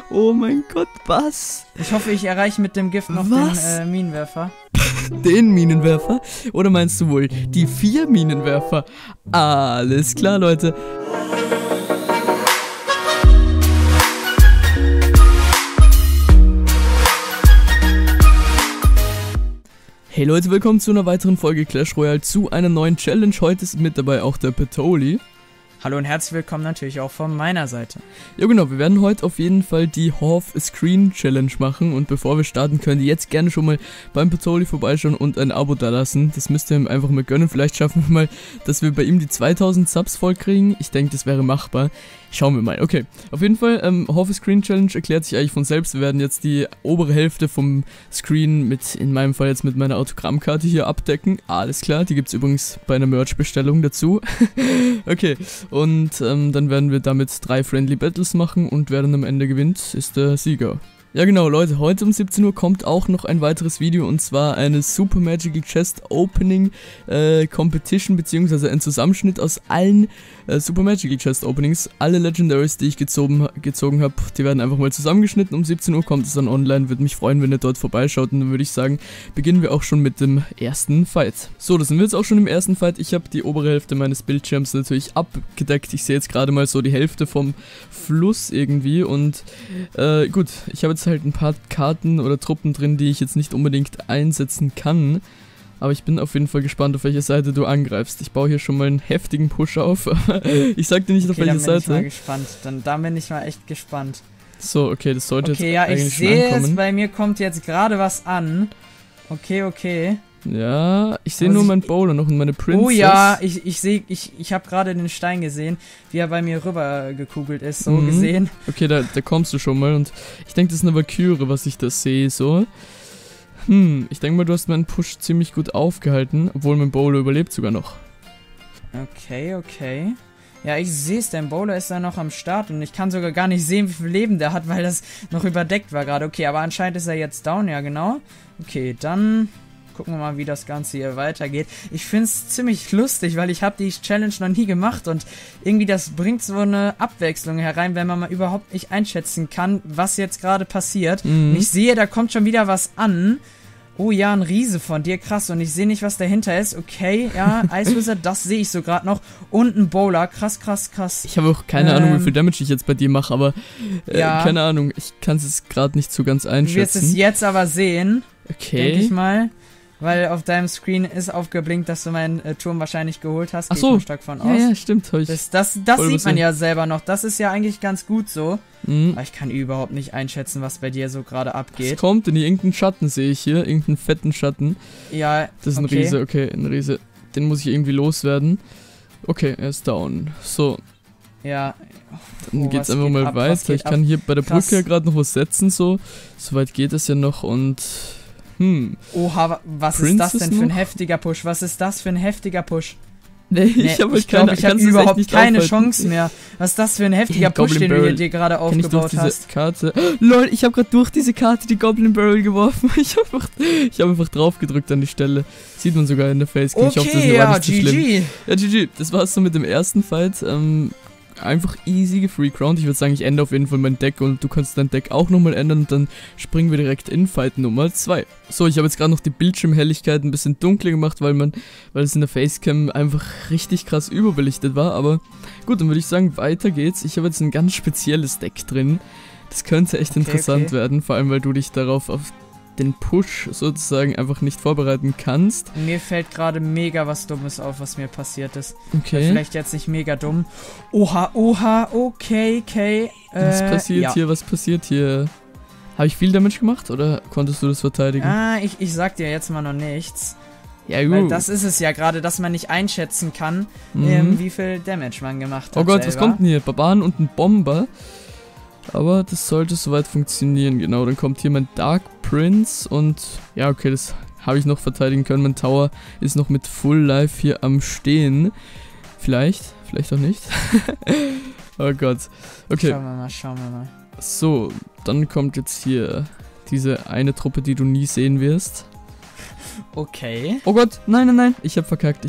Oh mein Gott, was? Ich hoffe, ich erreiche mit dem Gift noch den Minenwerfer. Den Minenwerfer? Oder meinst du wohl die 4 Minenwerfer? Alles klar, Leute. Hey Leute, willkommen zu einer weiteren Folge Clash Royale, zu einer neuen Challenge. Heute ist mit dabei auch der Petoli. Hallo und herzlich willkommen natürlich auch von meiner Seite. Ja genau, wir werden heute auf jeden Fall die Off-Screen Challenge machen. Und bevor wir starten, könnt ihr jetzt gerne schon mal beim Petoli vorbeischauen und ein Abo dalassen. Das müsst ihr ihm einfach mal gönnen. Vielleicht schaffen wir mal, dass wir bei ihm die 2000 Subs voll kriegen. Ich denke, das wäre machbar. Schauen wir mal. Okay, auf jeden Fall, Off-Screen Challenge erklärt sich eigentlich von selbst. Wir werden jetzt die obere Hälfte vom Screen mit, in meinem Fall jetzt mit meiner Autogrammkarte hier abdecken. Alles klar, die gibt es übrigens bei einer Merch-Bestellung dazu. Okay, und dann werden wir damit 3 Friendly Battles machen und wer dann am Ende gewinnt, ist der Sieger. Ja genau, Leute, heute um 17 Uhr kommt auch noch ein weiteres Video und zwar eine Super Magical Chest Opening Competition, beziehungsweise ein Zusammenschnitt aus allen Super Magical Chest Openings. Alle Legendaries, die ich gezogen habe, die werden einfach mal zusammengeschnitten. Um 17 Uhr kommt es dann online, würde mich freuen, wenn ihr dort vorbeischaut. Und dann würde ich sagen, beginnen wir auch schon mit dem ersten Fight. So, da sind wir jetzt auch schon im ersten Fight. Ich habe die obere Hälfte meines Bildschirms natürlich abgedeckt. Ich sehe jetzt gerade mal so die Hälfte vom Fluss irgendwie und gut, ich habe jetzt halt ein paar Karten oder Truppen drin, die ich jetzt nicht unbedingt einsetzen kann. Aber ich bin auf jeden Fall gespannt, auf welche Seite du angreifst. Ich baue hier schon mal einen heftigen Push auf. Ich sag dir nicht, okay, auf welche Seite. Dann bin ich mal gespannt. Da bin ich mal echt gespannt. So, okay, das sollte jetzt ja, eigentlich ich sehe es, bei mir kommt jetzt gerade was an. Okay. Ja, ich sehe nur meinen Bowler noch und meine Princess. Oh ja, ich habe gerade den Stein gesehen, wie er bei mir rüber gekugelt ist, so gesehen. Okay, da kommst du schon mal und ich denke, das ist eine Valkyrie, was ich da sehe, so. Ich denke mal, du hast meinen Push ziemlich gut aufgehalten, obwohl mein Bowler überlebt sogar noch. Okay. Ja, ich sehe es, dein Bowler ist da noch am Start und ich kann sogar gar nicht sehen, wie viel Leben der hat, weil das noch überdeckt war gerade. Okay, aber anscheinend ist er jetzt down, ja genau. Okay, dann gucken wir mal, wie das Ganze hier weitergeht. Ich finde es ziemlich lustig, weil ich habe die Challenge noch nie gemacht und irgendwie das bringt so eine Abwechslung herein, wenn man mal überhaupt nicht einschätzen kann, was jetzt gerade passiert. Und ich sehe, da kommt schon wieder was an. Oh ja, ein Riese von dir, krass. Und ich sehe nicht, was dahinter ist. Okay, ja, Ice Wizard, das sehe ich so gerade noch. Und ein Bowler, krass. Ich habe auch keine Ahnung, wie viel Damage ich jetzt bei dir mache, aber ja. Keine Ahnung, ich kann es gerade nicht so ganz einschätzen. Du wirst es jetzt aber sehen, okay, denke ich mal. Weil auf deinem Screen ist aufgeblinkt, dass du meinen Turm wahrscheinlich geholt hast. Ach so, ich stark von aus. Ja, stimmt. Das sieht man ja selber noch. Das ist ja eigentlich ganz gut so. Aber ich kann überhaupt nicht einschätzen, was bei dir so gerade abgeht. Was kommt denn hier? Irgendeinen Schatten sehe ich hier. Irgendeinen fetten Schatten. Ja, das ist ein Riese. Okay, ein Riese. Den muss ich irgendwie loswerden. Okay, er ist down. So. Ja. Dann geht's einfach mal weiter. Ich kann hier bei der Brücke gerade noch was setzen, so. Soweit geht es ja noch und... Oha, was ist das denn für ein heftiger Push? Nee, ich habe überhaupt keine Chance mehr. Was ist das für ein heftiger Push, den du dir gerade aufgebaut hast? Karte. Lol, ich habe gerade durch diese Karte die Goblin Barrel geworfen. Ich habe einfach drauf gedrückt an die Stelle. Sieht man sogar in der Facecam. Okay, ich hoffe, das war nicht so schlimm. Ja, GG. Das war's so mit dem ersten Fight. Einfach easy gefreecrowned. Ich würde sagen, ich ändere auf jeden Fall mein Deck und du kannst dein Deck auch nochmal ändern und dann springen wir direkt in Fight Nummer 2. So, ich habe jetzt gerade noch die Bildschirmhelligkeit ein bisschen dunkler gemacht, weil es in der Facecam einfach richtig krass überbelichtet war, aber gut, dann würde ich sagen, weiter geht's. Ich habe jetzt ein ganz spezielles Deck drin. Das könnte echt interessant werden, vor allem weil du dich darauf auf den Push sozusagen einfach nicht vorbereiten kannst. Mir fällt gerade mega was Dummes auf, was mir passiert ist. Okay. Vielleicht jetzt nicht mega dumm. Oha, okay. Was passiert hier? Habe ich viel Damage gemacht oder konntest du das verteidigen? Ich sag dir jetzt mal noch nichts. Ja, gut. Weil das ist es ja gerade, dass man nicht einschätzen kann, wie viel Damage man gemacht hat. Oh Gott, was kommt denn hier? Barbaren und ein Bomber. Aber das sollte soweit funktionieren, genau. Dann kommt hier mein Dark Prince und ja, okay, das habe ich noch verteidigen können. Mein Tower ist noch mit Full Life hier am Stehen. Vielleicht auch nicht. Oh Gott. Okay. Schauen wir mal. So, dann kommt jetzt hier diese eine Truppe, die du nie sehen wirst. Okay. Oh Gott, nein. Ich hab verkackt.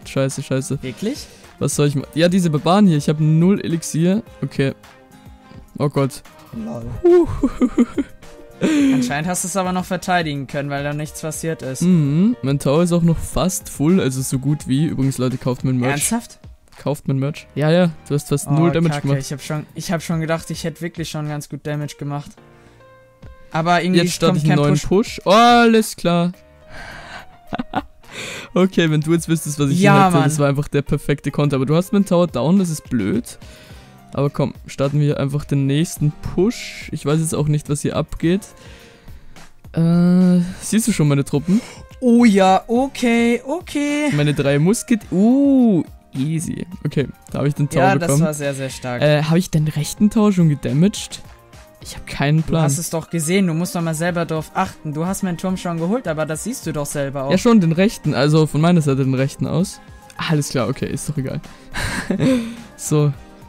Scheiße. Wirklich? Was soll ich machen? Ja, diese Barbaren hier. Ich habe 0 Elixier. Okay. Oh Gott. Lol. Anscheinend hast du es aber noch verteidigen können, weil da nichts passiert ist. Mhm, mein Tower ist auch noch fast full, also so gut wie. Übrigens, Leute, kauft mein Merch. Ernsthaft? Kauft mein Merch. Ja, ja, du hast fast 0 Damage Kacke. gemacht. Ich hab schon gedacht, ich hätte wirklich schon ganz gut Damage gemacht. Aber irgendwie jetzt starte kommt ich einen kein neuen Push. Oh, alles klar. Okay, wenn du jetzt wüsstest, was ich hier hätte, das war einfach der perfekte Konter. Aber du hast meinen Tower down, das ist blöd. Aber komm, starten wir einfach den nächsten Push. Ich weiß jetzt auch nicht, was hier abgeht. Siehst du schon meine Truppen? Oh ja, okay. Meine 3 Musket. Easy. Okay, da habe ich den Tower bekommen. Ja, das war sehr, sehr stark. Habe ich den rechten Tower schon gedamaged? Ich habe keinen Plan. Du hast es doch gesehen, du musst doch mal selber drauf achten. Du hast meinen Turm schon geholt, aber das siehst du doch selber auch. Ja, schon, den rechten, also von meiner Seite den rechten aus. Alles klar, okay, ist doch egal. So.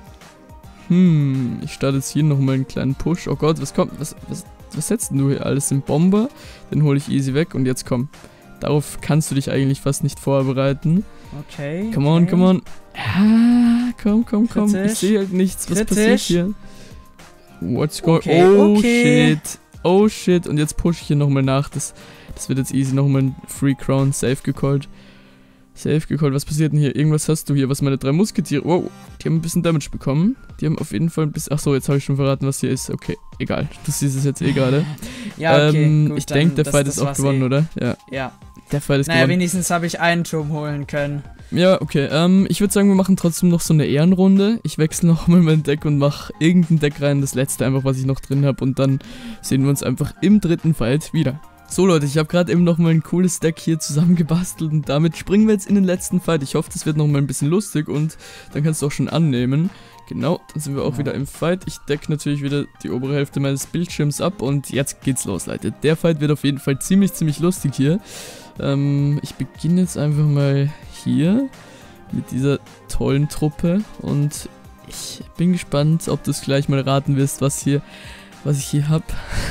Ich starte jetzt hier nochmal einen kleinen Push. Oh Gott, was kommt? Was setzt denn du hier alles? Den Bomber? Den hole ich easy weg und jetzt komm. Darauf kannst du dich eigentlich fast nicht vorbereiten. Okay. Come on. Ah, komm. Kritisch. Ich sehe halt nichts. Was Kritisch. passiert hier? What's going on? Oh shit. Und jetzt pushe ich hier nochmal nach. Das wird jetzt easy. Nochmal ein Free Crown. Safe gecallt. Was passiert denn hier? Irgendwas hast du hier, was meine 3 Musketiere... Wow, die haben ein bisschen Damage bekommen. Die haben auf jeden Fall ein bisschen... Achso, jetzt habe ich schon verraten, was hier ist. Okay, egal. Du siehst es jetzt eh gerade. Ja, okay, gut, ich denke, der Fight ist auch gewonnen, oder? Ja. Der Fight ist gewonnen. Naja, wenigstens habe ich einen Turm holen können. Ja, okay. Ich würde sagen, wir machen trotzdem noch so eine Ehrenrunde. Ich wechsle nochmal mein Deck und mache irgendein Deck rein. Das letzte einfach, was ich noch drin habe. Und dann sehen wir uns einfach im 3. Fight wieder. So Leute, ich habe gerade eben nochmal ein cooles Deck hier zusammengebastelt und damit springen wir jetzt in den letzten Fight. Ich hoffe, das wird nochmal ein bisschen lustig und dann kannst du auch schon annehmen. Genau, dann sind wir auch wieder im Fight. Ich decke natürlich wieder die obere Hälfte meines Bildschirms ab und jetzt geht's los, Leute. Der Fight wird auf jeden Fall ziemlich lustig hier. Ich beginne jetzt einfach mal hier mit dieser tollen Truppe und ich bin gespannt, ob du es gleich mal raten wirst, was ich hier habe.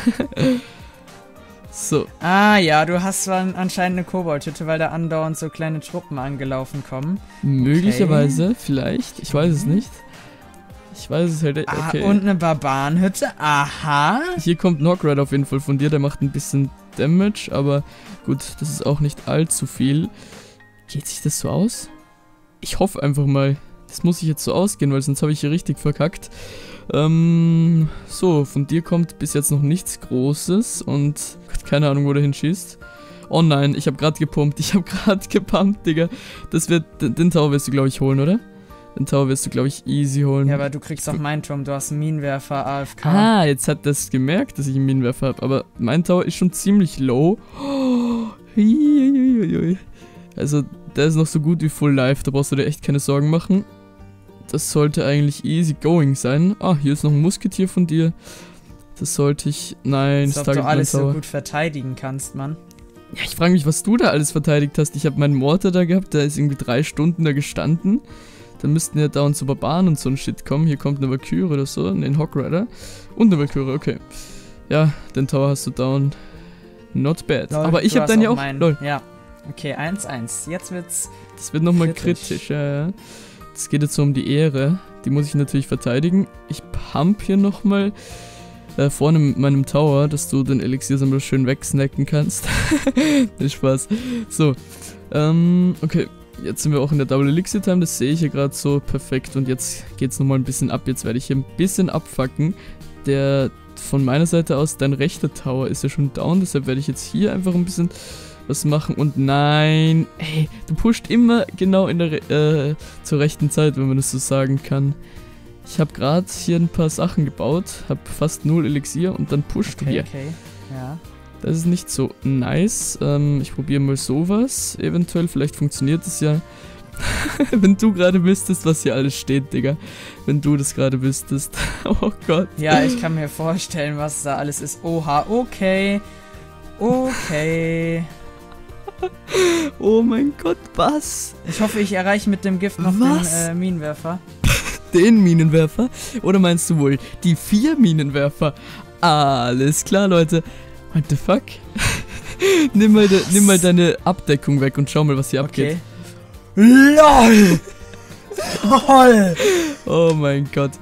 So. Ah ja, du hast zwar anscheinend eine Koboldhütte, weil da andauernd so kleine Truppen angelaufen kommen. Möglicherweise, vielleicht. Ich weiß es nicht. Ich weiß es halt. Okay. Und eine Barbarenhütte. Aha. Hier kommt Knockrat auf jeden Fall von dir. Der macht ein bisschen Damage, aber gut, das ist auch nicht allzu viel. Geht sich das so aus? Ich hoffe einfach mal. Das muss ich jetzt so ausgehen, weil sonst habe ich hier richtig verkackt. So, von dir kommt bis jetzt noch nichts Großes und keine Ahnung, wo der hinschießt. Oh nein, ich habe gerade gepumpt. Digga. Den Tower wirst du, glaube ich, holen, oder? Den Tower wirst du, glaube ich, easy holen. Ja, aber du kriegst auch meinen Turm. Du hast einen Minenwerfer, AFK. Ah, jetzt hat das gemerkt, dass ich einen Minenwerfer habe. Aber mein Tower ist schon ziemlich low. Also, der ist noch so gut wie full life. Da brauchst du dir echt keine Sorgen machen. Das sollte eigentlich easy going sein. Ah, hier ist noch ein Musketier von dir. Das sollte ich... Nein, als ob du alles so gut verteidigen kannst, Mann. Ja, ich frage mich, was du da alles verteidigt hast. Ich habe meinen Mortar da gehabt, der ist irgendwie 3 Stunden da gestanden. Dann müssten ja dauernd so Barbaren und so ein Shit kommen. Hier kommt eine Valkyrie oder so, ein Hawkrider. Und eine Valkyrie, okay. Ja, den Tower hast du down. Not bad. Lol, aber ich habe dann ja auch... Lol. Ja, okay, 1-1. Jetzt wird's... Das wird nochmal kritisch, ja. Es geht jetzt so um die Ehre. Die muss ich natürlich verteidigen. Ich pump hier nochmal vorne mit meinem Tower, dass du den Elixier so schön wegsnacken kannst. Nicht Spaß. So. Okay. Jetzt sind wir auch in der Double Elixir Time. Das sehe ich hier gerade so perfekt. Und jetzt geht's nochmal ein bisschen ab. Jetzt werde ich hier ein bisschen abfucken. Von meiner Seite aus, dein rechter Tower ist ja schon down. Deshalb werde ich jetzt hier einfach ein bisschen... was machen und nein, ey, du pusht immer genau in der zur rechten Zeit, wenn man das so sagen kann. Ich habe gerade hier ein paar Sachen gebaut, habe fast 0 Elixier und dann pusht du hier. Okay, ja. Das ist nicht so nice. Ich probiere mal sowas, eventuell, vielleicht funktioniert es ja. Wenn du gerade wüsstest, was hier alles steht, Digga. Wenn du das gerade wüsstest. Oh Gott. Ja, ich kann mir vorstellen, was da alles ist. Oha, okay. Okay. Oh mein Gott, was? Ich hoffe, ich erreiche mit dem Gift noch den Minenwerfer. Den Minenwerfer? Oder meinst du wohl die 4 Minenwerfer? Alles klar, Leute. What the fuck? nimm mal deine Abdeckung weg und schau mal, was hier abgeht. LOL! LOL! Oh mein Gott.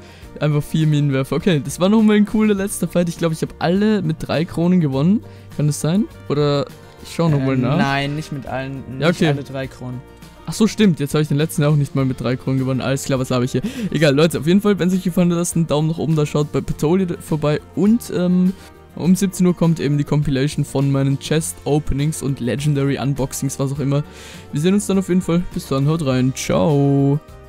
einfach 4 Minenwerfer. Okay, das war nochmal ein cooler letzter Fight. Ich glaube, ich habe alle mit 3 Kronen gewonnen. Kann das sein? Oder ich schaue nochmal nach. Nein, nicht mit allen, nicht ja, okay. alle 3 Kronen. Ach so, stimmt. Jetzt habe ich den letzten auch nicht mal mit 3 Kronen gewonnen. Alles klar, was habe ich hier? Egal, Leute, auf jeden Fall, wenn es euch gefallen hat, lasst einen Daumen nach oben da, schaut bei Petoli vorbei. Und um 17 Uhr kommt eben die Compilation von meinen Chest-Openings und Legendary Unboxings, was auch immer. Wir sehen uns dann auf jeden Fall. Bis dann, haut rein. Ciao.